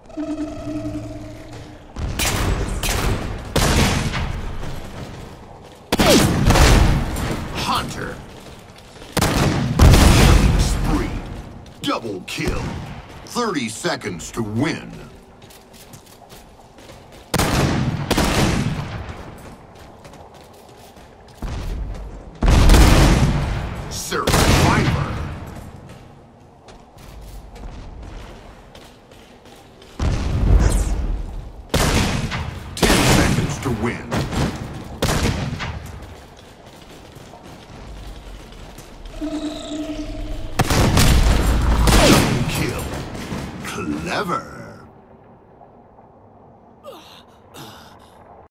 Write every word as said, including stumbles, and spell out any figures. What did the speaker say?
Hunter. Killing spree. Double kill. thirty seconds to win. Survivor. ten seconds to win. Double kill. Clever.